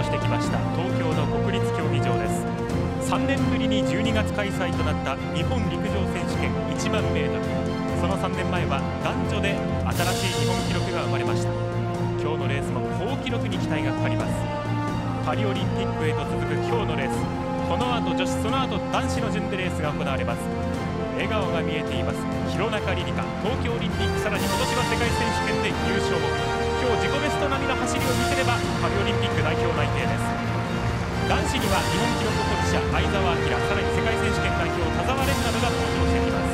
してきました東京の国立競技場です。3年ぶりに12月開催となった日本陸上選手権1万メートル、その3年前は男女で新しい日本記録が生まれました。今日のレースも好記録に期待がかかります。パリオリンピックへと続く今日のレース、この後女子、その後男子の順でレースが行われます。笑顔が見えています廣中璃梨佳、東京オリンピック、さらに今年は世界選手権で優勝。今日自己ベスト並みの走りを見せればパリオリンピック代表内定です。男子には日本記録保持者相澤晃、さらに世界選手権代表田澤廉などが登場してきます。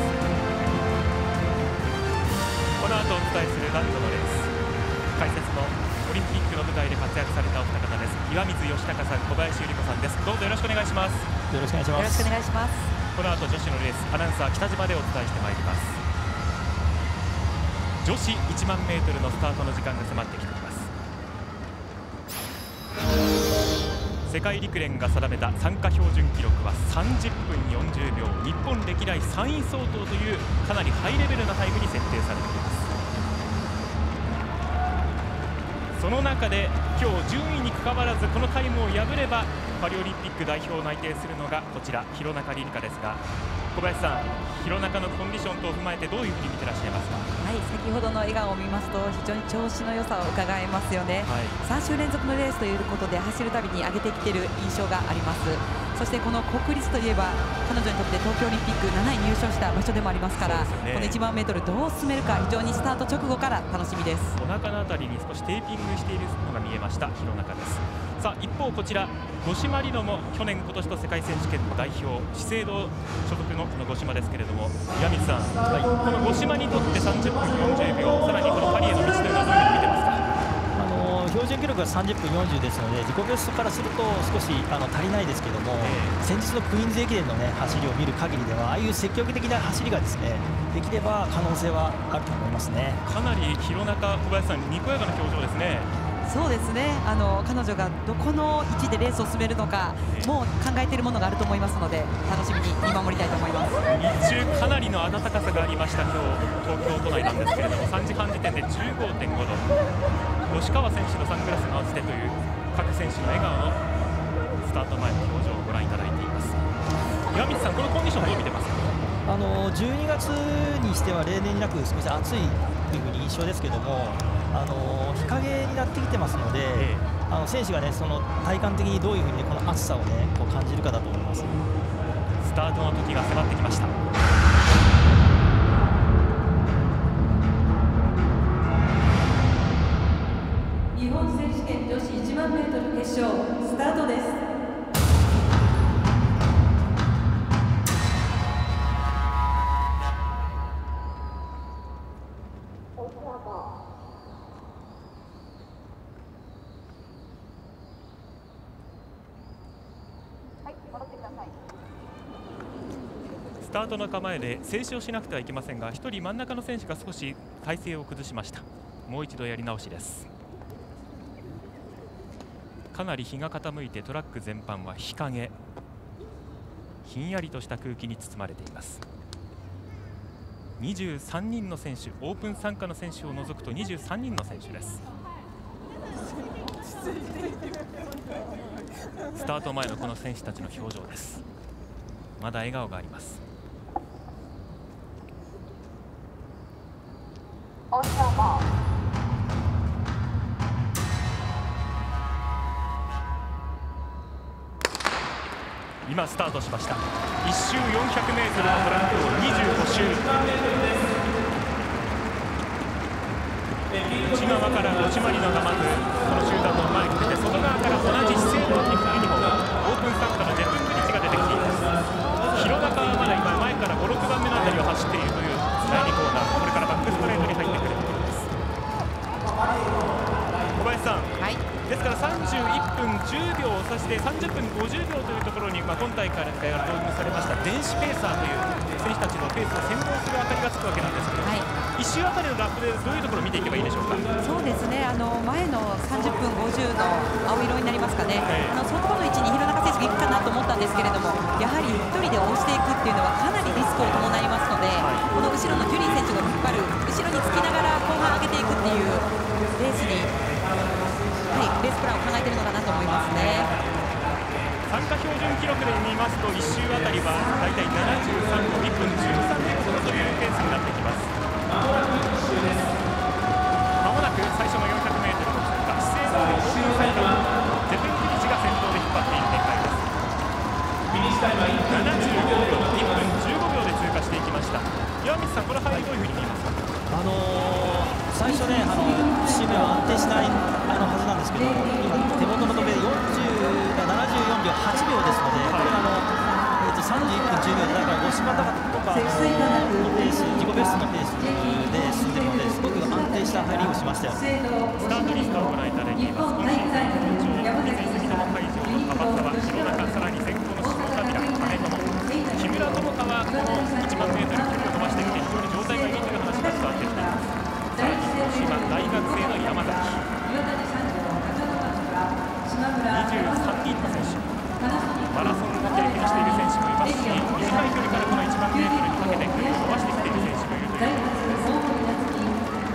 この後お伝えする男女のレース、解説のオリンピックの舞台で活躍されたお二方です。岩水嘉孝さん、小林百合子さんです。どうぞよろしくお願いします。 よろしくお願いします。 よろしくお願いします。 この後女子のレース、アナウンサー北島でお伝えしてまいります。女子1万メートルのスタートの時間が迫ってきています。世界陸連が定めた参加標準記録は30分40秒、日本歴代3位相当というかなりハイレベルなタイムに設定されています。その中で今日順位にかかわらずこのタイムを破ればパリオリンピック代表内定するのがこちら廣中璃梨佳ですが、小林さん、廣中のコンディション等を踏まえてどういうふうに見てらっしゃいますか？ はい、先ほどの笑顔を見ますと非常に調子の良さを伺えますよね。3週連続のレースということで走るたびに上げてきている印象があります。そしてこの国立といえば彼女にとって東京オリンピック7位入賞した場所でもありますから、この1万メートルどう進めるか非常にスタート直後から楽しみです。 お腹のあたりに少しテーピングしているのが見えました廣中です。さあ一方こちら五島莉乃も去年今年と世界選手権の代表、資生堂所属の五島ですけれども、岩水さん、この五島にとって30分40秒、さらにこのパリへの道というのはどういうふうに見てますか？ 標準記録が30分40ですので、自己ベストからすると少し足りないですけども、先日のクイーンズ駅伝の、走りを見る限りでは、ああいう積極的な走りがですねできれば可能性はあると思いますね。 かなり廣中、小林さん、にこやかな表情ですね。 そうですね、彼女がどこの位置でレースを進めるのかもう考えているものがあると思いますので、楽しみに見守りたいと思います。 日中かなりの暖かさがありました今日東京都内なんですけれども、3時半時点で 15.5 度、吉川選手のサングラスが合わせてという各選手の笑顔のスタート前の表情をご覧いただいています。岩水さん、このコンディションどう見てますか ？12月にしては例年になく少し暑いというふうに印象ですけども、日陰になってきてますので、選手がねその体感的にどういうふうに、この暑さをねこう感じるかだと思います。 スタートの時が迫ってきました。 日本選手権女子1万メートル決勝スタートです。 スタートの構えで静止をしなくてはいけませんが、1人真ん中の選手が少し体勢を崩しました。もう一度やり直しです。かなり日が傾いてトラック全般は日陰、ひんやりとした空気に包まれています。23人の選手、オープン参加の選手を除くと23人の選手です。スタート前のこの選手たちの表情です。まだ笑顔があります。今スタートしました。1周 400m のトラックを25周、内側から五島莉乃がまずこの集団の前に出て、外側から同じ資生堂にユニフォームオープン参加のジェットブリッジが出てきています。廣中はまだ今前から5、6番目のあたりを走っているという第2コーナー、これからバックストレートに入ってくるところです。小林さん、ですから31分10秒、そして30分50秒というところに、今大会から導入されました電子ペーサーという選手たちのペースを先導するあたりがつくわけなんですけど、1周あたりのラップでどういうところを見ていけばいいでしょうか？ そうですね、前の30分50の青色になりますかね、そこの位置に廣中選手がいくかなと思ったんですけれども、やはり1人で押していくっていうのはかなりリスクを伴いますので、この後ろのジュリー選手が引っ張る、後ろにつきながら後半上げていくっていうレースにレースプランを考えているのかなと思いますね。 参加標準記録で見ますと1周あたりは大体73分1分13秒ほどというペースになってきます。まもなく最初の 400m の通過、資生堂のオープンサイドゼペンキリチが先頭で引っ張っている展開です。75秒1分15秒で通過していきました。岩水さん、この入りどういうふうに見ますか？ 最初ね、節目は安定しないはずなんですけど、今、手元の時計で74秒8秒ですので、これ31分10秒で、だから五島とかのペース、自己ベストのペースで進んでるので、すごく安定した入りをしましたよ。 スタートリストをご覧いただいています。今シーズン好調、三井住友海上の樺沢、廣中、さらに先行の下田平、金友、木村友香はこの1万メートル距離を伸ばしてきて、非常に状態がいいという話が伝わってきています。さらに広島大学生の山崎、23人の選手、マラソンを経験している選手もいますし、短い距離からこの1万メートルにかけて距離を伸ばしてきている選手もいるということです。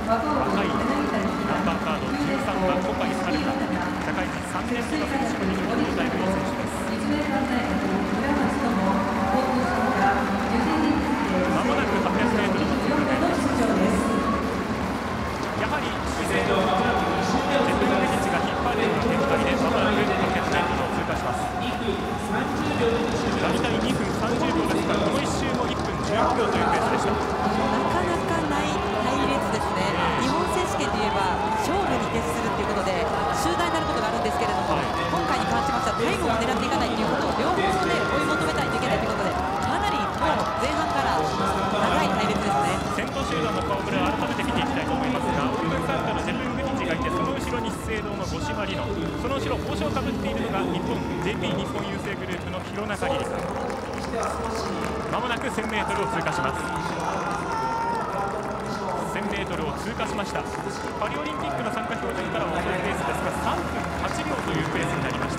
若いナンバーカード13番、小海遥香、社会人3年目の選手も非常に状態のいい選手です。まもなく800メートルの通過です。やはり資生堂のゼペンキリチが引っ張るような展開でまもなく800メートルを通過します。大体2分30秒ですから、この1周も1分15秒というペースでした。 なかなかない隊列ですね。日本選手権といえば勝負に徹するということで集団になることがあるんですけれども、今回に関しましてはタイムを狙っていかないということを両方とも追い求めたいといけないということで、かなりもう前半から長い隊列ですね。 先頭集団の顔ぶれを改めて見ていきたいと思いますが、オープン参加のゼペングリッチがいて、その後ろに資生堂の五島莉乃、その後ろ帽子をかぶっているのが日本 JP 日本郵政グループの廣中璃梨佳。まもなく 1000m を通過します。1000m を通過しました。パリオリンピックの参加標準からは遅いペースですが、3分8秒というペースになりました。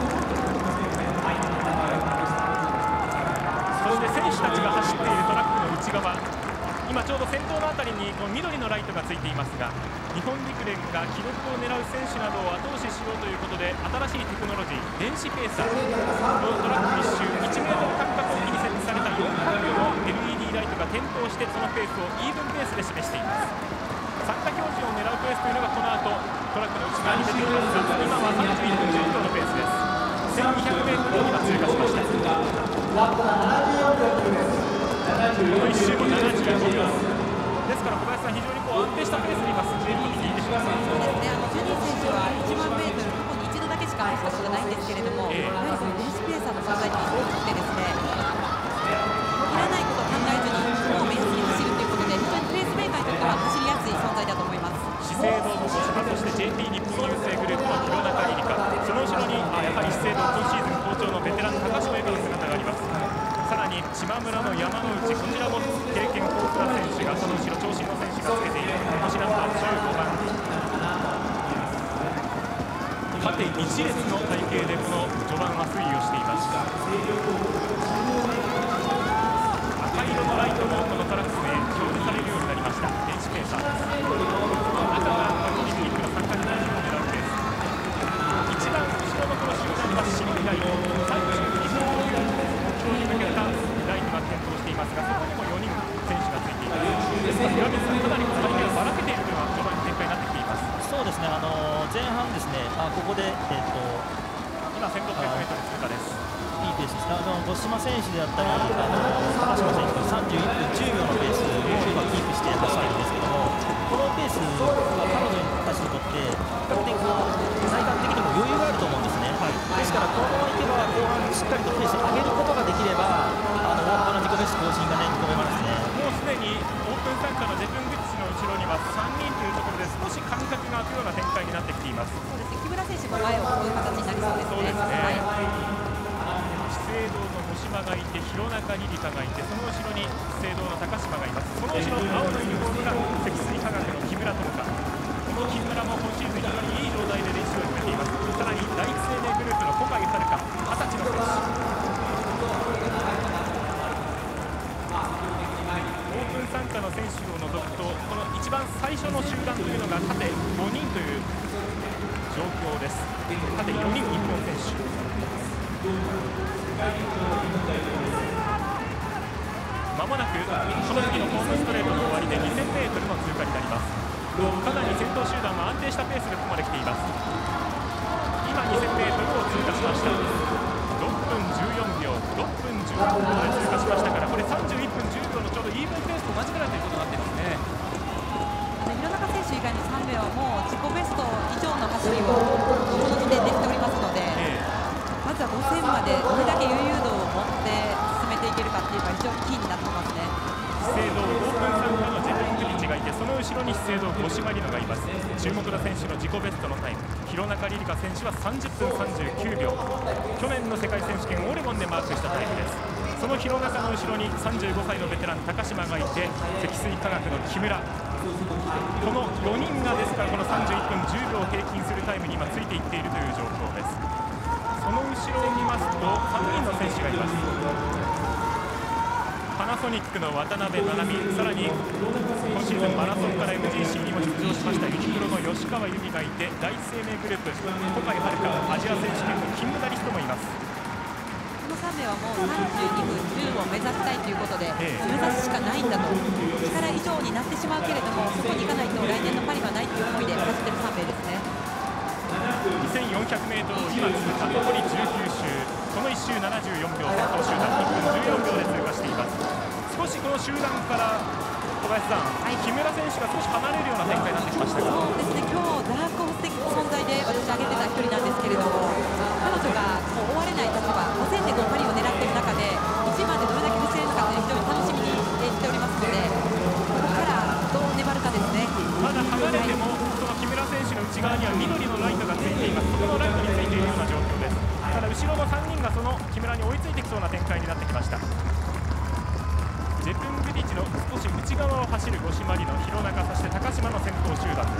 そして選手たちが走っているトラックの内側、今ちょうど先頭のあたりにこの緑のライトがついていますが、日本陸連が記録を狙う選手などを後押ししようということで、新しいテクノロジー、電子ペーサー、このトラック1周 1m 間隔おきに設置された4環境の LED ライトが点灯して、そのペースをイーブンペースで示しています。参加標準を狙うペースというのがこの後トラックの内側に出てきますが、今は31分10秒のペースです。1200m を今通過しました。この1周も75秒ですから、小林さん、非常に安定したペースにいます。いいでしょうか。 そうですね、ジュニー選手は1万メートル過去に一度だけしか走ったことがないんですけれども、やはりこの電子ペーサーの存在が大きくてですね、いらないことを考えずにもう目安に走るということで、非常にペースメーカーにとっては走りやすい存在だと思います。 資生堂の五島、そして JP 日本郵政グループの廣中璃梨佳、その後ろにやはり資生堂今シーズン好調のベテラン高島由香の姿があります。さらに島村の山之内、こちらも経験豊富な選手が、その後ろ長身の選手がつけている星ナンバー15番、縦一列の体型でこの序盤は推移をしています。赤色のライトもこのトラックで表示されるようになりました。電子ペーサーです。赤がパリオリンピックの参加標準を狙うペース。一番後ろのこの集団には白いライト、32分という目標に向けたライトが点灯していますが、そこにも4人選手がついています。ですから岩水さん、かなりこの体型がばらけているというのは序盤に展開になってきています。 そうですね、前半ですね、ここで、 今 1600m 通過です。 いいペースです。五島選手であったり、高島選手が31分10秒のペースを今キープして走っているんですけども、このペースは彼女たちにとって比較的体感的にも余裕があると思うんですね。ですからこのままいけば後半しっかりとペースを上げることができれば、大幅な自己ベスト更新がね見込めますね。 もうすでにオープン参加のジェプングッチの後ろには3人というところで少し間隔が空くような展開になってきています。 そうですね、木村選手も前を追う形になりそうですね。 そうですね、資生堂の五島がいて、廣中璃梨佳がいて、その後ろに資生堂の高島がいます。その後ろ青のユニフォームが積水化学の木村友香。この木村も今シーズン非常にいい状態で練習を進めています。さらに第一生命グループの小海遥香、20歳の選手。オープン参加の選手を除くと、この一番最初の集団というのがが縦5人という状況です。縦4人日本選手。まもなくこの次のホームストレートの終わりで 2000m の通過になります。かなり先頭集団は安定したペースでここまで来ています。今 2000m を通過しました。6分14秒6分14秒で通過しましたから、これ31分10秒のちょうどイーブンペースと同じくらいということになっていますね。 廣中選手以外の3名はもう自己ベスト以上の走りをこの時点でしておりますので、まずは5000までどれだけ余裕度を持って進めていけるかっていうのが非常にキーになってますね。 資生堂オープン参加のジェプン・グリッチがいて、その後ろに資生堂五島里乃がいます。注目の選手の自己ベストのタイム、廣中璃梨佳選手は30分39秒、去年の世界選手権オレゴンでマークしたタイムです。その廣中の後ろに35歳のベテラン高島がいて、積水化学の木村、この4人がですからこの31分10秒を平均するタイムに今ついていっているという状況です。その後ろを見ますと3人の選手がいます。パナソニックの渡辺七海、さらに今シーズンマラソンから MGC にも出場しましたユニクロの吉川由美がいて、第一生命グループ小海遥アジア選手権の金メダリストもいます。 この3名はもう32分10を目指したいということで、目指すしかないんだと、力以上になってしまうけれども、そこに行かないと来年のパリはないという思いで走っている3名ですね。 2400m を今通過、残り19周、この1周74秒、先頭集団1分14秒で通過しています。少しこの集団から小林さん、木村選手が少し離れるような展開になってきましたが、 そうですね、今日ダークホース的存在で私挙げてた一人なんですけれども、彼女がもう追われない立場、5000でのパリを狙っている中で1番でどれだけ走れるのかという非常に楽しみにしておりますので、ここからどう粘るかですね。 まだ離れてもその木村選手の内側には緑のライトがついています。そこのライトについているような状況です。ただ後ろの3人がその木村に追いついてきそうな展開になってきました。ジェプングリッチの少し内側を走る五島里乃、廣中、そして高島の先頭集団です。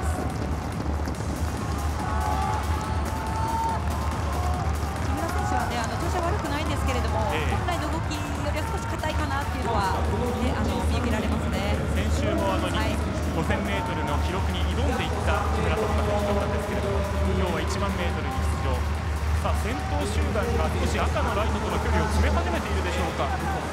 木村選手はね、調子は悪くないんですけれども、本来の動きよりは少し硬いかなっていうのは、見受けられますね。 先週も5000m の記録に挑んでいった木村友香選手だったんですけれども、今日は1万メートルに出場。さあ先頭集団が少し赤のライトとの距離を詰め始めているでしょうか。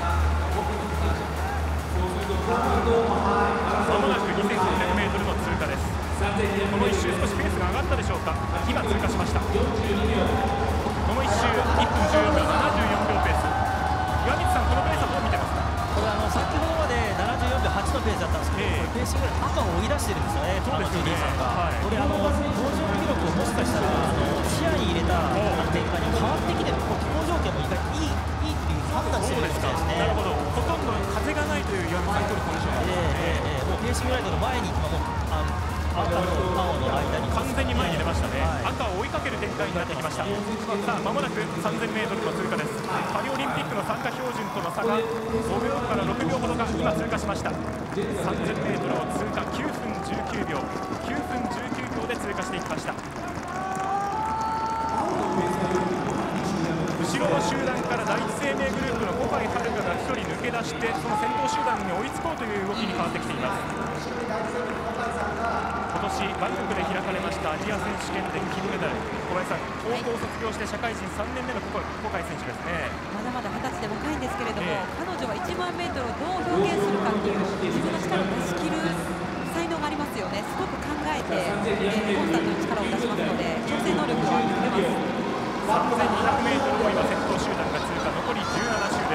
まもなく 2600m の通過です。この1周少しペースが上がったでしょうか。今通過しました。この1周1分14秒74秒ペース。岩水さん、このペースはどう見てますか。 これ先ほどまで74秒8のペースだったんですけど、ペースぐらい赤を追い出してるんですよね、 そうですよね。 これ標準記録をもしかしたら視野に入れた展開に変わってきてる、気候条件も意外にいいっていう判断してるみたいですね。 なるほど、ほとんど風がないという岩水さんとのコンディションですね。 もうペーシングライトの前に赤と青の間に完全に前に出ましたね。赤を追いかける展開になってきました。さあまもなく 3000m の通過です。パリオリンピックの参加標準との差が5秒から6秒ほどが今通過しました。 3000m を通過9分19秒9分19秒で通過していきました。後ろの集団から第一生命グループの小海遥が1人抜け出して、その先頭集団に追いつこうという動きに変わってきています。今年バンコクで開かれましたアジア選手権で金メダル、小林さん、高校卒業して社会人3年目の小海選手ですね。 まだまだ20歳で若いんですけれども、彼女は1万メートルをどう表現するかっていう自分の力を出し切る才能がありますよね。すごく考えて、コンスタントに力を出しますので、調整能力は出ます。 3200m を今先頭集団が通過、残り17周です。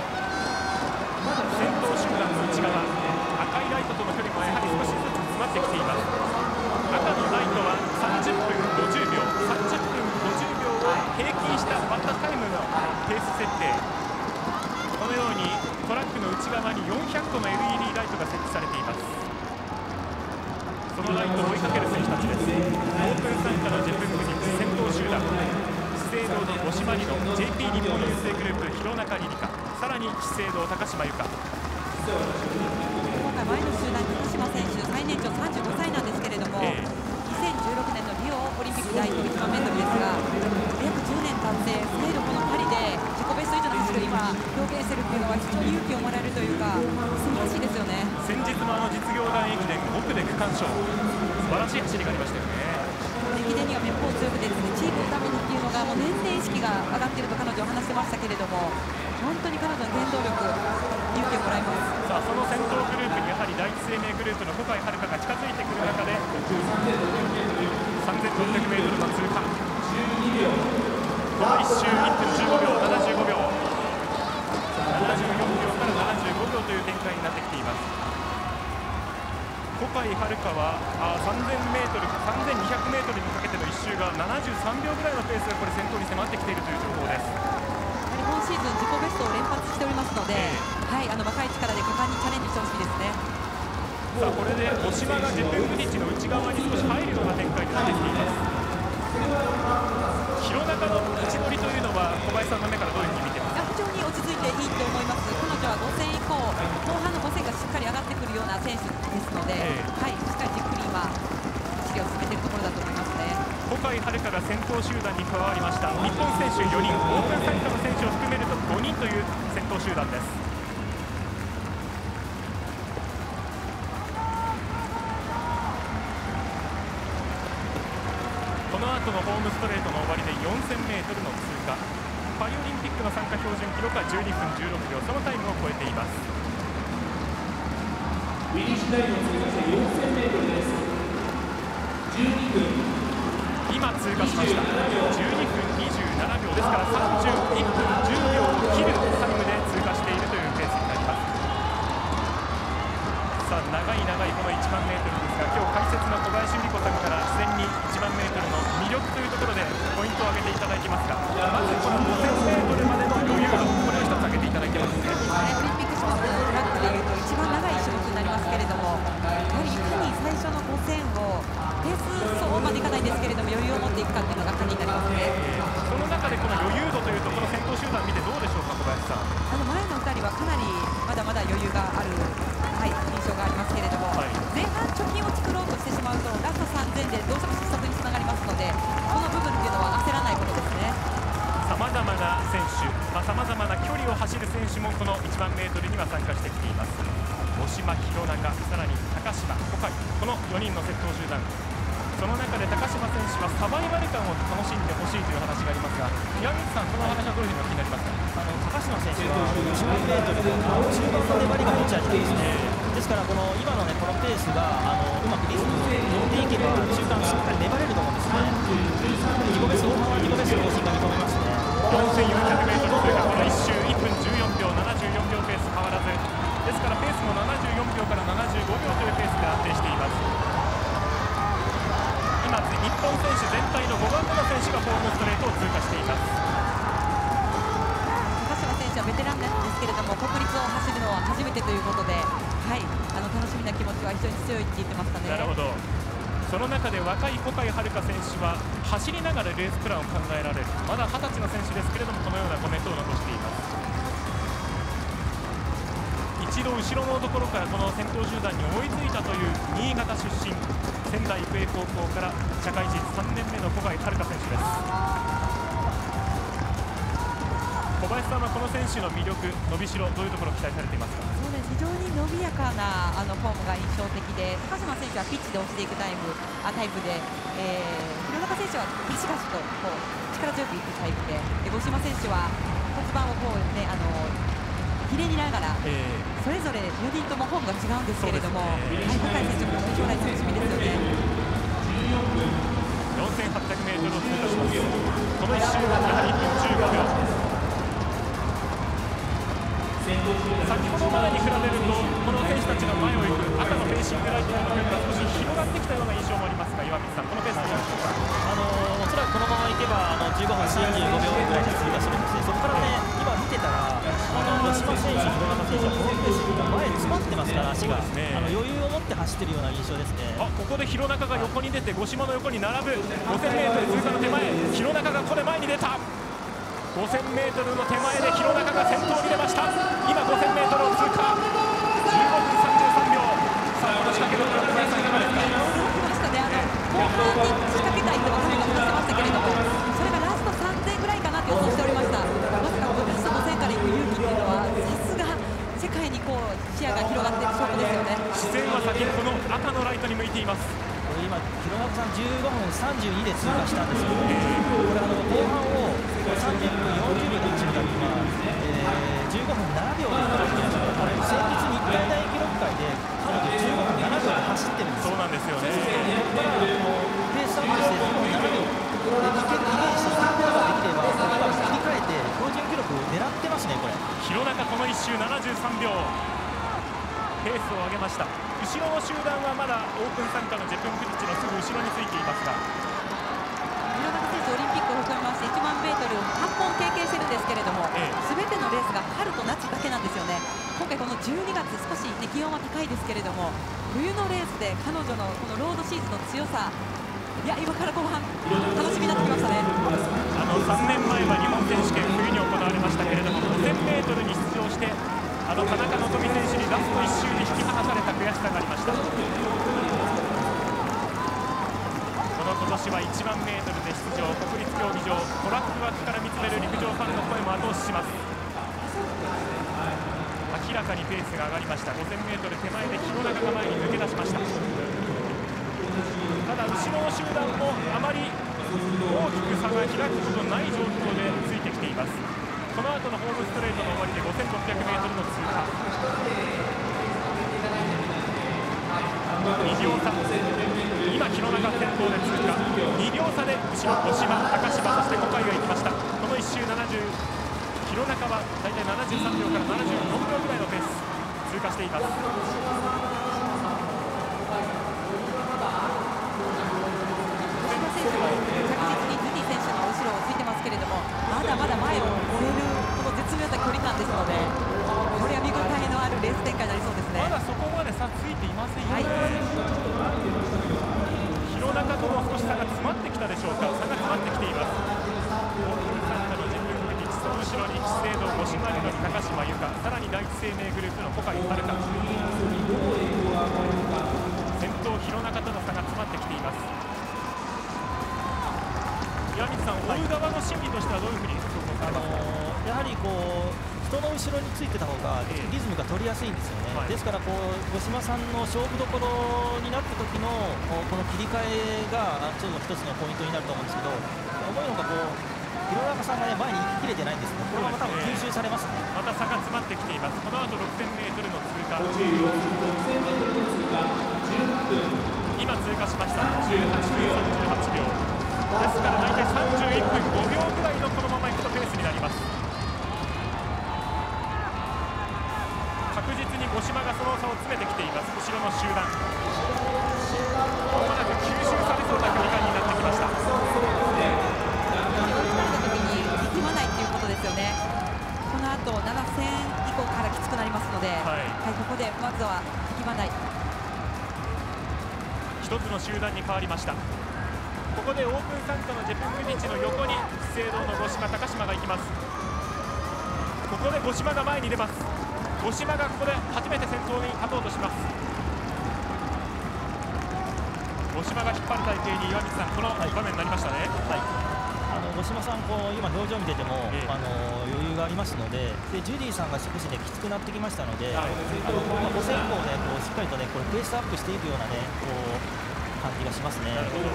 先頭集団の内側、赤いライトとの距離もやはり少しずつ詰まってきています。赤のライトは30分50秒30分50秒を平均したバッタータイムのペース設定。このようにトラックの内側に400個の LED ライトが設置されています。そのライトを追いかける選手たちです。オープン参加のジェプングリッチ先頭集団、資生堂の五島里乃、 JP 日本郵政グループ廣中璃梨佳、さらに資生堂高島由香。 今回前の集団高島選手、最年長35歳なんですけれども、2016年のリオオリンピック代表1万メートルですが、約10年経って再度このパリで自己ベスト以上の走りを今表現しているというのは非常に勇気をもらえるというか、素晴らしいですよね。 先日も実業団駅伝5区で区間賞、 素晴らしい走りがありましたよね。 駅伝にはめっぽう強くてですね、チームのためにっていうのがもう年々意識が上がっていると彼女は話してましたけれども、本当に彼女の原動力、勇気をもらいます。 さあその先頭グループにやはり第一生命グループの小海遥が近づいてくる中で 3600m の通過、この1周1分15秒75秒74秒から75秒という展開になってきています。小海遥は3000m、3200m にかけての1周が73秒ぐらいのペースがこれ先頭に迫ってきているという情報です。 今シーズン自己ベストを連発しておりますので、はい、若い力で果敢にチャレンジしてほしいですね。 さあこれで五島がジェペングティッチの内側に少し入るような展開になってきています。廣中の位置取りというのは小林さんの目からどういうふうに見てますか？ 非常に落ち着いていいと思います。彼女は5000以降、後半の5000がしっかり上がってくるような選手ですので、はい、しっかりじっくり今走りを進めているところだと思いますね。 小海遥が先頭集団に加わりました。日本選手4人、オープン参加の選手を含めると5人という先頭集団です。この後のホームストレートの終わりで 4000m の通過、パリオリンピックの参加標準記録は12分16秒、そのタイムを超えています。 フィニッシュタイムを通過して 4000m です。12分今通過しました。12分27秒ですから31分10秒を切るタイムで通過しているというペースになります。さあ長い長いこの1万メートルですが、今日解説の小林百合子さんから事前に1万メートルの魅力というところでポイントを挙げていただいていますが、まずこの5000メートルまでの余裕度、これを一つ挙げていただいてますね。 オリンピック種目トラックでいうと一番長い種目になりますけれども、やはりいかに最初の5000をペース走までいかないんですけれども余裕を持っていくかというのが鍵になりますね。 その中でこの余裕度というところ先頭集団見てどうでしょうか、小林さん。 前の2人はかなりまだまだ余裕がある、はい、印象がありますけれども、前半貯金を作ろうとしてしまうとラスト3000でどうしても失速につながりますので、この部分というのは焦らないことですね。 さまざまな選手、さまざまな距離を走る選手もこの1万メートルには参加してきています。五島、廣中、さらに高島、小海、この4人の先頭集団。その中で高島選手はサバイバル感を楽しんでほしいという話がありますが、岩水さん、この話はどういうふうにお聞きになりますか？ 高島選手は1万メートルで中盤の粘りが持ち味ですね。ですからこの今のねこのペースがうまくリズムに乗っていけば中間しっかり粘れると思うんですね。自己ベスト、大幅な自己ベスト更新が見込めますね。 4400m 通過、この1周1分14秒、74秒ペース変わらずですから、ペースも74秒から75秒というペースが安定しています。今日本選手全体の5番目の選手がホームストレートを通過しています。 高島選手はベテランなんですけれども国立を走るのは初めてということで、はい、楽しみな気持ちは非常に強いって言ってましたね。 なるほど。その中で若い小海遥選手は走りながらレースプランを考えられる、まだ20歳の選手ですけれどもこのようなコメントを残しています。一度後ろのところからこの先頭集団に追いついたという新潟出身、仙台育英高校から社会人3年目の小海遥選手です。小林さんはこの選手の魅力、伸びしろ、どういうところを期待されていますか？ そうです、非常に伸びやかなフォームが印象的で、高島選手はピッチで押していくタイプで、廣中選手はガシガシとこう力強くいくタイプで、五島選手は骨盤をこうねひねりながら、それぞれ4人ともフォームが違うんですけれども、小海選手も将来楽しみですよね。 4800m を通過します。この1周はやはり1分15秒。先ほどまでに比べるとこの選手たちの前を行く赤のフェイシングライトの距離が少し広がってきたような印象もありますが、岩水さん、このペースでいいでしょうか？ おそらくこのままいけば15分45秒ぐらいで通過するんですね。そこからね今見てたら五島選手、廣中選手はこのペース前詰まってますから、足が、余裕を持って走っているような印象ですね。 ここで廣中が横に出て五島の横に並ぶ。 5000m 通過の手前、廣中がこれ前に出た。 5000m の手前で廣中が先頭に出ました。今 5000m を通過、15分33秒。さあこの仕掛けどうか、小林さんいかがですか？ ましたね、後半に仕掛けたいと私も話してましたけれども、それがラスト3000ぐらいかなと予想しておりました。まさかラスト5000から行く勇気っていうのはさすが世界にこう視野が広がっている証拠ですよね。 視線は先、この赤のライトに向いています。 今15 野中さん15分32で通過したんですけど、これ後半を30分40秒で走るためには、15分7秒で走りましたから、先日日体大記録会で彼女15分7秒で走ってるんですよ。 そうなんですよね。 ここからペースアップして15分7秒でイメージしたことができれば、今切り替えて標準記録狙ってますね。これ弘中この1周73秒ペースを上げました。後ろの集団はまだオープン参加のジェプングリッチのすぐ後ろについていますが、 弘中選手オリンピックを含めまして1万メートル8本経験してるんですけれども、すべてのレースが春と夏だけなんですよね。今回この12月少し、ね、気温は高いですけれども、冬のレースで彼女のこのロードシーズンの強さ、いや今から後半楽しみになってきましたね。 3年前は日本選手権冬に行われましたけれども、5000メートルに出場して田中希実選手にラスト1周で引き離された悔しさがありました。この今年は1万メートルで出場、国立競技場トラック枠から見つめる陸上ファンの声も後押しします。明らかにペースが上がりました。5000メートル手前で弘中が前に抜け出しました。ただ後ろの集団もあまり大きく差が開くことない状況でついてきています。この後のホームストレートの終わりで 5600 メートルの通過、2秒差、今弘中先頭で通過、2秒差で後ろ五島、高島、そして小海が行きました。この1周70、弘中は大体73秒から74秒ぐらいのペース通過しています。 着実にジュニ選手の後ろをついてますけれども、まだまだ前を追えるこの絶妙な距離感ですので、これは見応えのあるレース展開になりそうですね。 まだそこまで差ついていませんよね。弘中とも少し差が詰まってきたでしょうか。差が詰まってきています。オープン参加のジェプングリッチ、その後ろに資生堂五島莉乃、高島由香、さらに第一生命グループの小海遥、先頭弘中との差が詰まってきています。岩水さん、追う側の心理としてはどういうふうにやはり人の後ろについてた方がリズムが取りやすいんですよね。ですから五島さんの勝負どころになった時のこの切り替えがちょっと一つのポイントになると思うんですけど、思うのが弘中さんが、前に行ききれてないんですね。これはまた吸収されますね。 また差が詰まってきています。この後6000メートルの通過、今通過しました。18分38秒ですから大体31分5秒ぐらいのこのままいくとペースになります。確実に五島がその差を詰めてきています。後ろの集団、まもなく吸収されそうな距離感になってきました。 力まないということですよね。この後7000以降からきつくなりますので、ここでまずは力まない。 一つの集団に変わりました。ここでオープン参加のジェプングリッチの横に資生堂の五島、高島が行きます。ここで五島が前に出ます。五島がここで初めて先頭に立とうとします。五島が引っ張る体型に岩水さん、この場面になりましたね。 五島さん、今表情見てても、余裕がありますので、ジュディさんが少しきつくなってきましたので、5000以降しっかりとこれペースアップしていくような感じがしますね。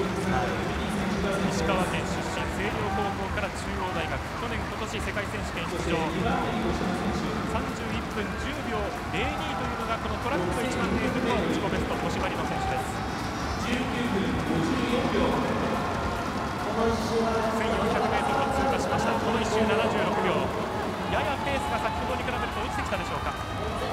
石川県出身、星稜高校から中央大学、去年今年世界選手権出場、31分10秒02というのがこのトラックの1万メートルの自己ベスト、五島莉乃選手です。1400メートルを通過しました。この1周76秒、ややペースが先ほどに比べると落ちてきたでしょうか。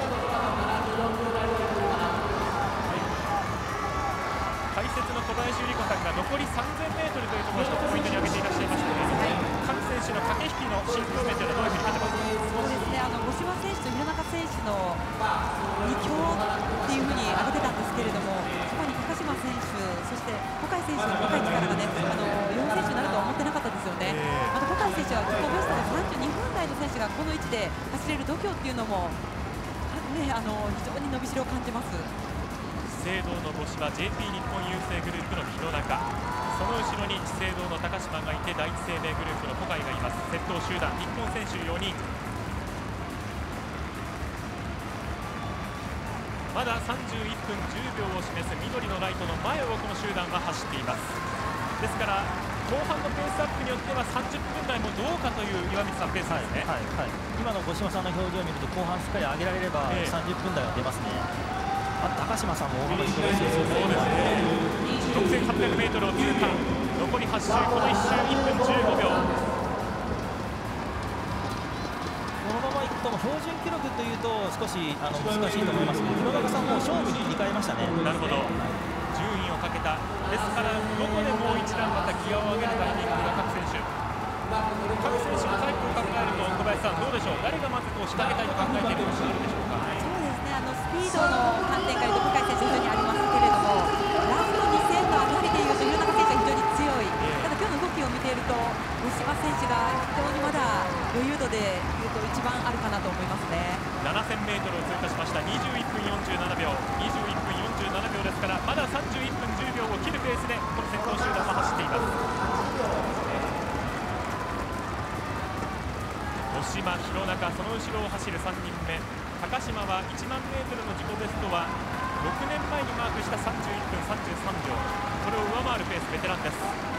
解説の小林百合子さんが残り3000メートルというところを一つポイントに挙げていらっしゃいましたね。各選手の駆け引きの心境面というのはどういうふうに見てますか。 そうですね、五島選手と弘中選手の2強っていうふうに挙げてたんですけれども、そこに高島選手、そして小海選手の若い力がね、4選手になるとは思ってなかったですよね。また小海選手は自己ベストで32分台の選手がこの位置で走れる度胸っていうのも、非常に伸びしろを感じます。 資生堂の五島、 JP 日本郵政グループの弘中、その後ろに資生堂の高島がいて、第一生命グループの小海がいます。先頭集団、日本選手4人。 まだ31分10秒を示す緑のライトの前をこの集団は走っています。ですから後半のペースアップによっては30分台もどうかという岩水さんペースですね。 今の五島さんの表情を見ると後半しっかり上げられれば30分台は出ますね。高島さんも大幅にプレスですよね。 6800m を通過、残り8周、この1周1分15秒。 このままいくと標準記録というと少し難しいと思いますけど、弘中さんも勝負に切り替えましたね。 なるほど、順位をかけた、ですからどこでもう一段またギアを上げるタイミングが各選手のタイプを考えると小林さんどうでしょう、誰がまず仕掛けたいと考えているのがあるでしょうか。 そうですね、スピードの観点から言うと向井選手非常にありますけれども、ラスト2000のあたりでいうと弘中選手は非常に強い、ただ今日の動きを見ていると五島選手が非常にまだ余裕度でいうと一番あるかなと思いますね。 7000m を通過しました。21分47秒、21分47秒ですから、まだ31分10秒を切るペースでこの先頭集団は走っています。五島、弘中、その後ろを走る3人目、高島は1万メートルの自己ベストは6年前にマークした31分33秒、これを上回るペース、ベテランです。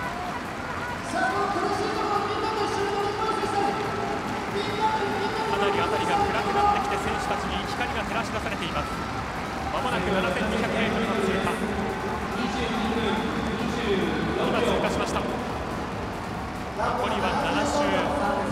かなり辺りが暗くなってきて選手たちに光が照らし出されています。まもなく 7200m の通過、今通過しました。残りは7周。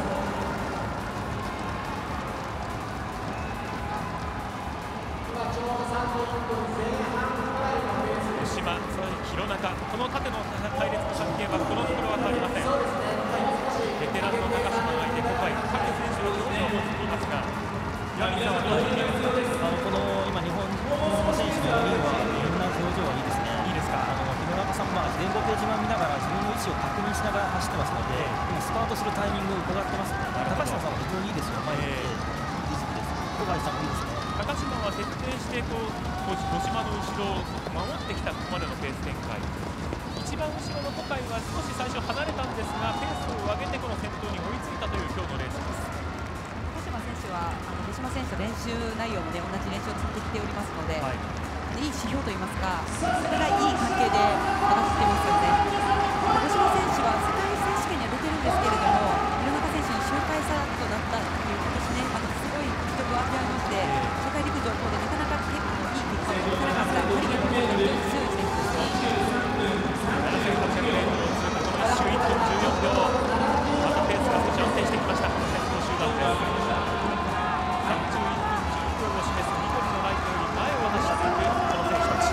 五島、それに弘中、この縦の隊列の関係はこのところは変わりません。ベテランの高島がいて、ここは各選手の表情を持っていますが、岩見さんはどう見ていますか。 この今日本の選手の4人はみんな表情はいいですね。 いいですか。 弘中さんは前後ページ版見ながら自分の位置を確認しながら走ってますので、今スタートするタイミングを伺ってますね。高島さんは非常にいいですよ。前にリズムです。小林さんもいいですね。 高島は徹底して五島の後ろを守ってきたここまでのペース展開。一番後ろの小海は少し最初離れたんですが、ペースを上げてこの先頭に追いついたという今日のレースです。 高島選手は五島選手と練習内容も、同じ練習を積んできておりますので、いい指標といいますか、それがいい関係で上がってきてますよね。五島選手は世界選手権には出てるんですけれども、弘中選手に周回差となったという今年ね、すごい実力を上げまして、世界陸上等でなかなか結構いい結果を残せなかったパリへの強い選手ですよ。 7800m を通過、この1周1分14秒、またペースが少し安定してきました、この先頭集団です。31分10秒を示す緑のライトより前を走っていくこの選手たち。さ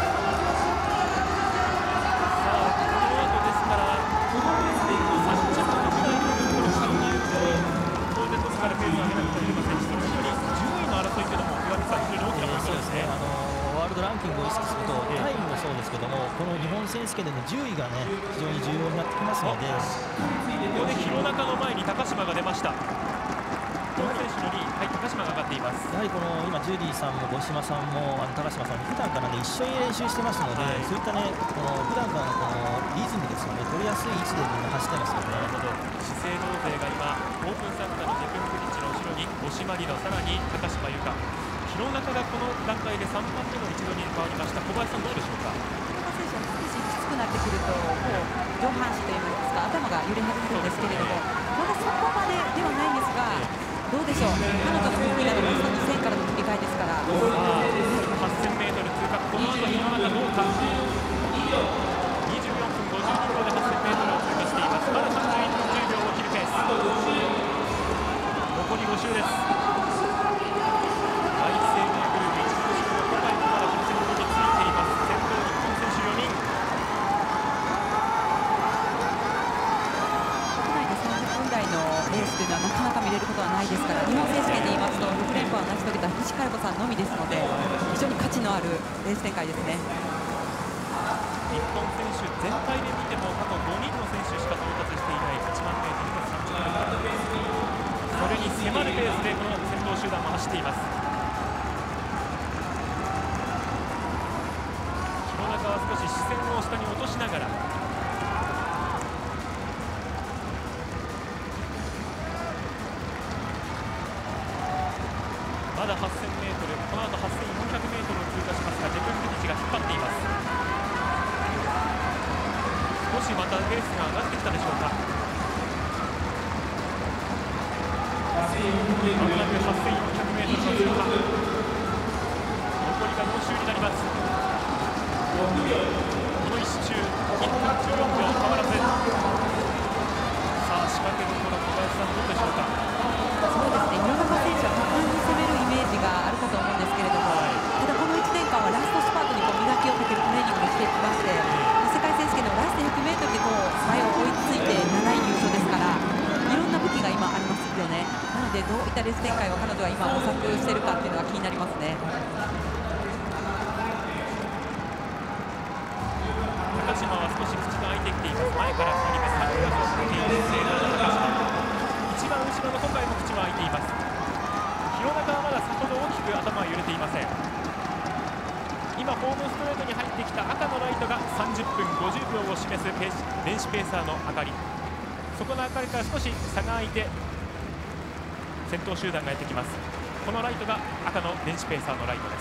あ、この後ですから、30分ぐらいのところを考えると、当然どこからペースを上げなくてはいけませんし、それ以上に順位の争いというのも、岩見さん、非常に大きなポイントですね。 ワールドランキングを意識すると、タイムもそうですけども、この日本選手権での順位がね、非常に重要になってきますので、 ここで弘中の前に高島が出ました。この選手の2位、高島が上がっています。 やはりこの今ジュディさんも五島さんも高島さんも普段からね一緒に練習してますので、そういったねこの普段からのこのリズムですよね、取りやすい位置でみんな走ってますよね。 なるほど。資生堂勢が今オープン参加のテクニックリッチの後ろに五島里乃、さらに高島由香、弘中がこの段階で3番目の一度に変わりました。小林さんどうでしょうか。 弘中選手は少しきつくなってくると、もう上半身といいますか頭が揺れ始めるんですけれども、まだそこまでではないんですが、どうでしょう、彼女の得意なのは2000からの切り替えですから。 8000m 通過、この後弘中どうか。24分52秒で 8000m を通過しています。まだ31分10秒を切るペース。残り5周です。大生命グループ一部後ろの小海もまだこの先頭についています。先頭日本選手4人。 国内で30分台のレースというのはなかなか見れることはないですから、日本選手権で言いますと6連覇を成し遂げた西加代子さんのみですので、非常に価値のあるレース展開ですね。 日本選手全体で見ても過去5人の選手しか到達していない1万メートルの30分、それに迫るペースでこの先頭集団も走っています。弘中は少し視線を下に落としながら、まだ 8000m、この後 8400m を通過します。 しまたペースが上がってきたでしょうか。まもなく 8400m の通過、残りが4周になります。この1周1分14秒変わらず。さあ仕掛けどころ、小林さんどうでしょうか。 そうですね、廣中選手は果敢に攻めるイメージがあるかと思うんですけれども、ただこの1年間はラストスパートに磨きをかけるトレーニングをしてきまして、世界選手権のラスト 100m で前を追いついて7位入賞ですから、いろんな武器が今ありますよね。なのでどういったレース展開を彼女は今模索しているかっていうのが気になりますね。 高島は少し口が開いてきています。前から2人目サングラスをかけている高島、一番後ろの今回も口は開いています。廣中はまださほど大きく頭は揺れていません。今ホームストレートに入ってきた赤のライトが30分50秒を示す電子ペーサーの明かり、そこの明かりから少し差が開いて先頭集団がやってきます。このライトが赤の電子ペーサーのライトです。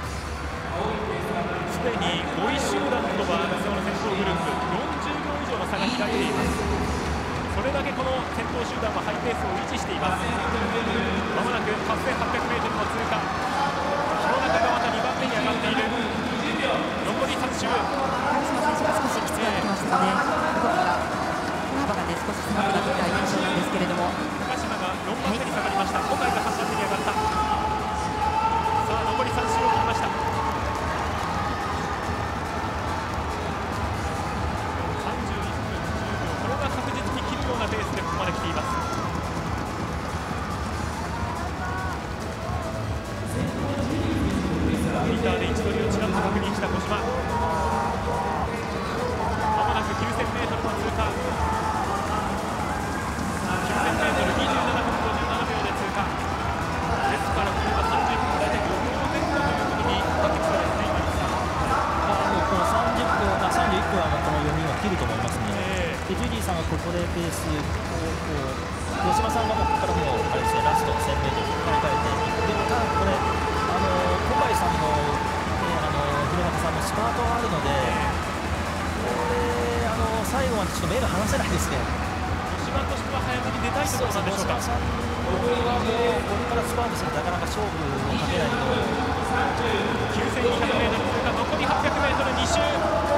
すでに5位集団とはその先頭グループ40秒以上の差が開いています。それだけこの先頭集団はハイペースを維持しています。まもなく 8800m の通過、廣中がまた2番目に上がっている。残り3周、 高島選手が少しきつくなってきましたね。歩幅が少し狭くなってきた印象なんですけれども、 高島が4番目に下がりました。小海が3番目に上がった。さあ残り3周を切りました。確実に切るようなペースでここまで来ています。モニターで位置取りをちらっと確認した小島、まもなく 9000m の通過、 9000m 27分57秒で通過ですから、これは30分大体5秒前後ということになってきそうですね。 この30分、31分はこの4人は切ると思いますね。でジュリーさんがここでペースを吉島さんがここからもうあれですね、ラスト 1000m 切り替えて、でもただこれ小林さんも、廣中さんもスパートがあるので、これ最後までちょっと目が離せないですね。 吉島としては早めに出たいところなんでしょうか。 吉島さんはもうこれからスパートしてなかなか勝負をかけないと。 9200m 通過、残り 800m2 周、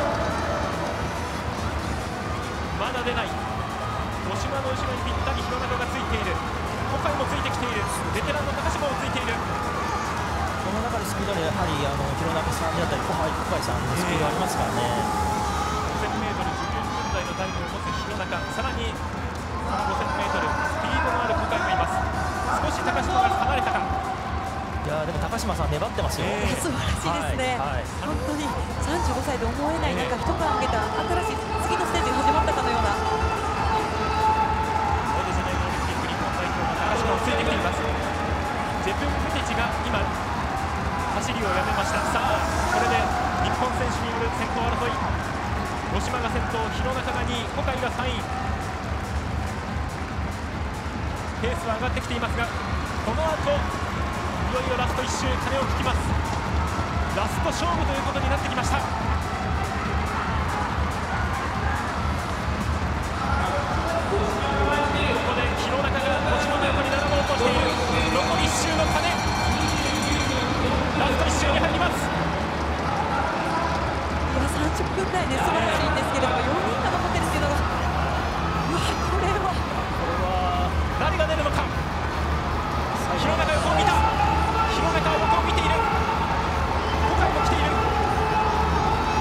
まだ出ない。五島の後ろにぴったり廣中がついている。小海もついてきている。ベテランの高島もついている。 この中でスピードでやはり廣中さんであったり小海さんのスピードありますからね。 5000m 19分台のタイムを持つ廣中、さらにこの 5000m スピードのある小海がいます。少し高島が離れたか。 いやでも高島さん粘ってますよ。 素晴らしいですね、本当に35歳で思えない、なんか一皮むけた新しい次のステージが始まったかのような。 オデジャネイロオリンピック日本代表の高島をついてきています。ジェプン・ペティチが今走りをやめました。さあこれで日本選手による先頭争い、五島が先頭、廣中が2位、小海が3位。ペースは上がってきていますが、この後いよいよラスト1周、鐘を聞きます。ラスト勝負ということになってきました。ここで廣中が五島の横に並ぼうとしている。残り1周の鐘、ラスト1周に入ります。 いや30分台で素晴らしいんですけれども、4人が残ってるっていうのが、うわこれは誰が出るのか。廣中横を見た。廣中は横を見ている。小海も来ている。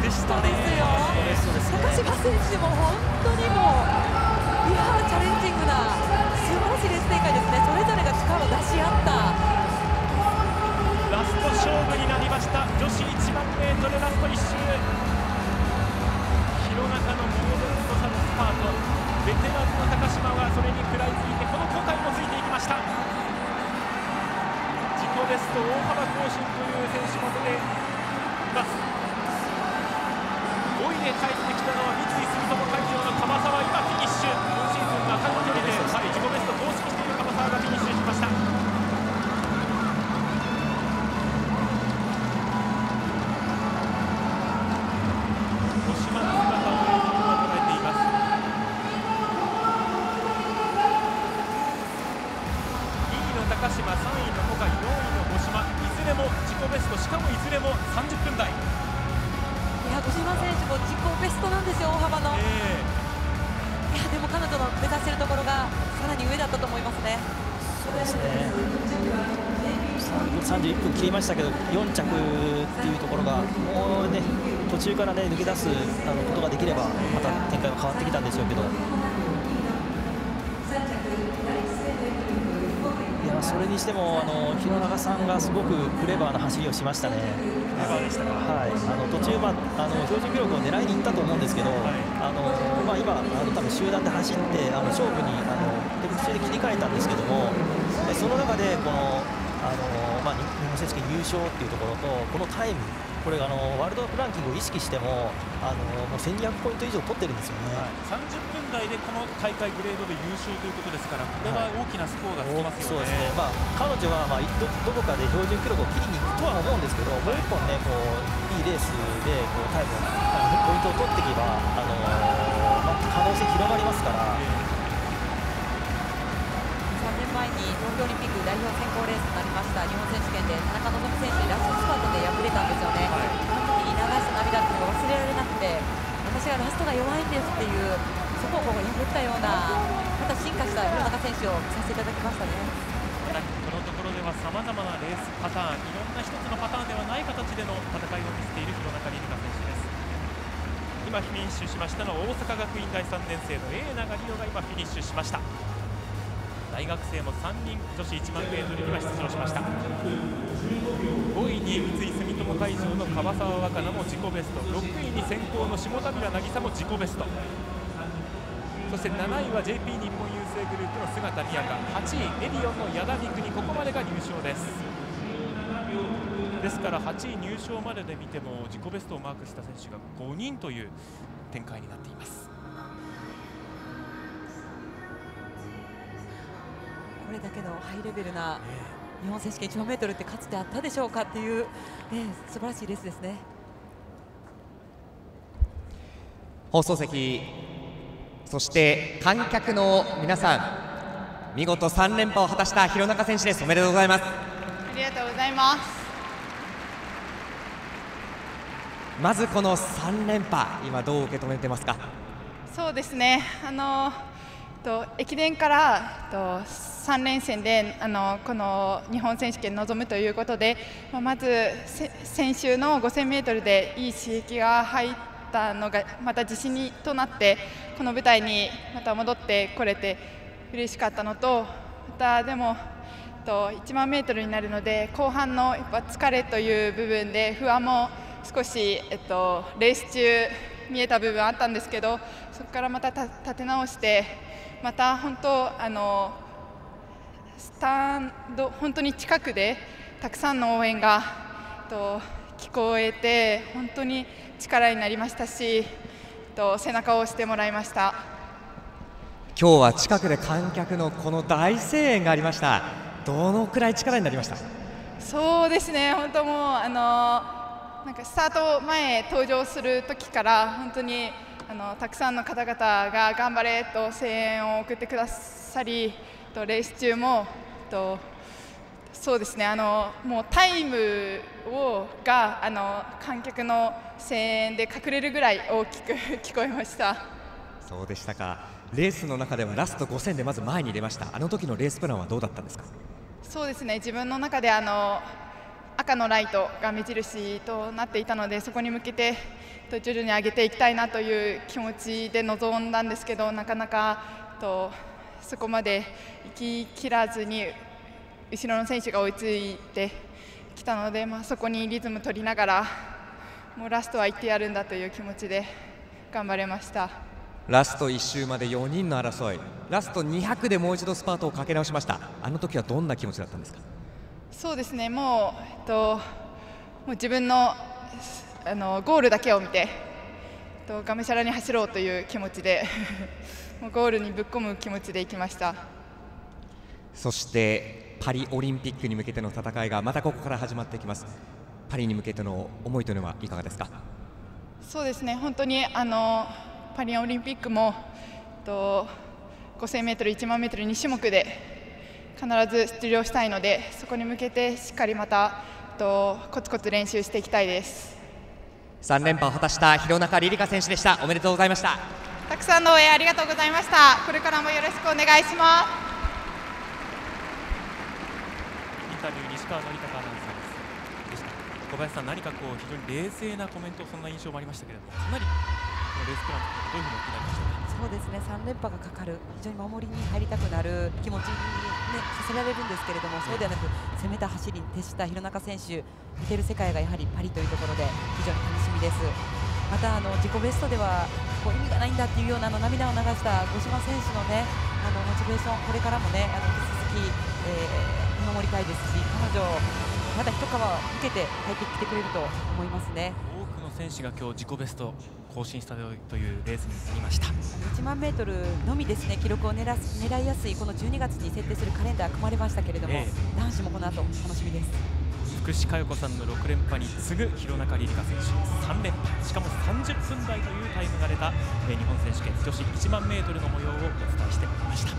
でしたね。 高島選手も本当にチャレンジングな素晴らしいレース展開ですね。それぞれが力を出し合ったラスト勝負になりました。女子1万メートルラスト1周、廣中の猛烈と差のスパート、ベテランの高島はそれに食らいついて、この小海もついていきました。自己ベスト大幅更新という選手も出ています。5位で帰ってきたのは三井住友海上の樺沢、今フィニッシュ。今シーズンは過去距離で、自己ベスト更新している樺沢がフィニッシュしました。高島、3位の小海、4位の五島、いずれも自己ベスト、しかもいずれも30分台。 五島選手も自己ベストなんですよ、大幅の。でも彼女の目指しているところがさらに上だったと思いますね。 そうですね。31分切りましたけど、4着っていうところがもうね、途中からね抜け出すことができればまた展開が変わってきたんでしょうけど。それにしても廣中さんがすごくクレバーな走りをしましたね。 クレバーでしたか。 途中、標準記録を狙いにいったと思うんですけど、今多分集団で走って勝負に途中で切り替えたんですけども、その中でこの日本選手権優勝っていうところとこのタイム、これワールドランキングを意識してももう1200ポイント以上取ってるんですよね。 30分台でこの大会グレードで優勝ということですから、これは大きなスコアがつきますよね。 そうですね。彼女はどこかで標準記録を切りに行くとは思うんですけど、もう一本ねいいレースでタイムポイントを取っていけば可能性広がりますから。 3年前に東京オリンピック代表選考レースになりました日本選手権で田中希実選手にラストスパートで敗れたんですよね。あの時に流した涙っていうのが忘れられなくて、私がラストが弱いんですっていうそこを破ったようなまた進化した廣中選手を見させていただきましたね。 このところではさまざまなレースパターン、いろんな一つのパターンではない形での戦いを見せている廣中璃梨佳選手です。今フィニッシュしましたのは大阪学院大3年生の永長里緒が今フィニッシュしました。大学生も3人女子1万メートルには出場しました。5位に三井住友海上の樺沢若菜も自己ベスト、6位に先行の下田平渚も自己ベスト、そして7位は JP 日本郵政グループの菅田美也香、8位エディオンの矢田美久にここまでが入賞です。ですから8位入賞までで見ても自己ベストをマークした選手が5人という展開になっています。 これだけのハイレベルな日本選手権1万メートルってかつてあったでしょうかっていう、素晴らしいレースですね。 放送席、そして観客の皆さん、見事3連覇を果たした廣中選手です。おめでとうございます。 ありがとうございます。 まずこの3連覇、今どう受け止めてますか？ そうですね、駅伝から3連戦でこの日本選手権に臨むということで、まず先週の5000mでいい刺激が入ったのがまた自信となって、この舞台にまた戻ってこれて嬉しかったのと、またでも1万メートルになるので後半のやっぱ疲れという部分で不安も少し、レース中見えた部分あったんですけど、そこからまた立て直して、また本当スタンド本当に近くでたくさんの応援が聞こえて本当に力になりましたし、背中を押してもらいました。 今日は近くで観客のこの大声援がありました。どのくらい力になりました？ そうですね、本当もうなんかスタート前登場する時から本当にたくさんの方々が頑張れと声援を送ってくださり、レース中もそうですね、もうタイムが観客の声援で隠れるぐらい大きく聞こえました。 そうでしたか。レースの中ではラスト5000でまず前に出ました。あの時のレースプランはどうだったんですか？ そうですね、自分の中で赤のライトが目印となっていたので、そこに向けて徐々に上げていきたいなという気持ちで臨んだんですけど、なかなかそこまで行ききらずに後ろの選手が追いついてきたので、そこにリズム取りながらもうラストは行ってやるんだという気持ちで頑張れました。 ラスト1周まで4人の争い、ラスト200でもう一度スパートをかけ直しました。あの時はどんな気持ちだったんですか？ そうですね、もう自分のゴールだけを見てがむしゃらに走ろうという気持ちでもうゴールにぶっ込む気持ちでいきました。 そしてパリオリンピックに向けての戦いがまたここから始まってきます。パリに向けての思いというのはいかがですか？ そうですね、本当にパリオリンピックも5000m、10000m、2種目で必ず出場したいので、そこに向けてしっかりまたコツコツ練習していきたいです。 3連覇を果たした廣中璃梨佳選手でした。おめでとうございました。 たくさんの応援ありがとうございました。これからもよろしくお願いします。 インタビュー西川典孝アナウンサーでした。小林さん、何か非常に冷静なコメント、そんな印象もありましたけれども、かなりこのレースプランどういうふうにお聞きになりましたか？ そうですね、3連覇がかかる、非常に守りに入りたくなる気持ちに、させられるんですけれども、そうではなく攻めた走りに徹した廣中選手、見てる世界がやはりパリというところで非常に楽しみです。また自己ベストでは意味がないんだっていうような涙を流した五島選手のね、モチベーション、これからもね引き続き、見守りたいですし、彼女また一皮受けて帰ってきてくれると思いますね。 多くの選手が今日自己ベスト更新したというレースになりました。 10000m のみですね、記録を狙いやすいこの12月に設定するカレンダー組まれましたけれども、男子もこの後楽しみです。 福士加代子さんの6連覇に次ぐ廣中璃梨佳選手3連覇、しかも30分台というタイムが出た日本選手権女子10000mの模様をお伝えしておりました。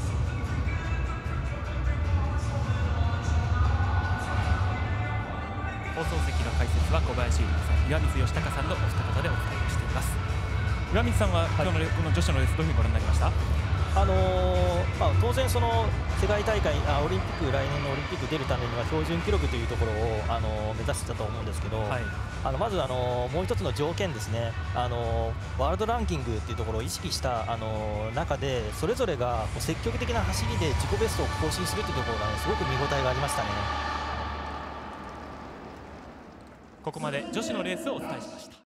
放送席の解説は小林優里さん、岩水嘉孝さんのお二方でお伝えしています。岩水さんは今日のこの女子のレースどういうふうにご覧になりました？ 当然その世界大会オリンピック、来年のオリンピック出るためには標準記録というところを目指してたと思うんですけど、はい、まずもう一つの条件ですね、ワールドランキングというところを意識した中で、それぞれが積極的な走りで自己ベストを更新するというところが、すごく見応えがありましたね。 ここまで女子のレースをお伝えしました。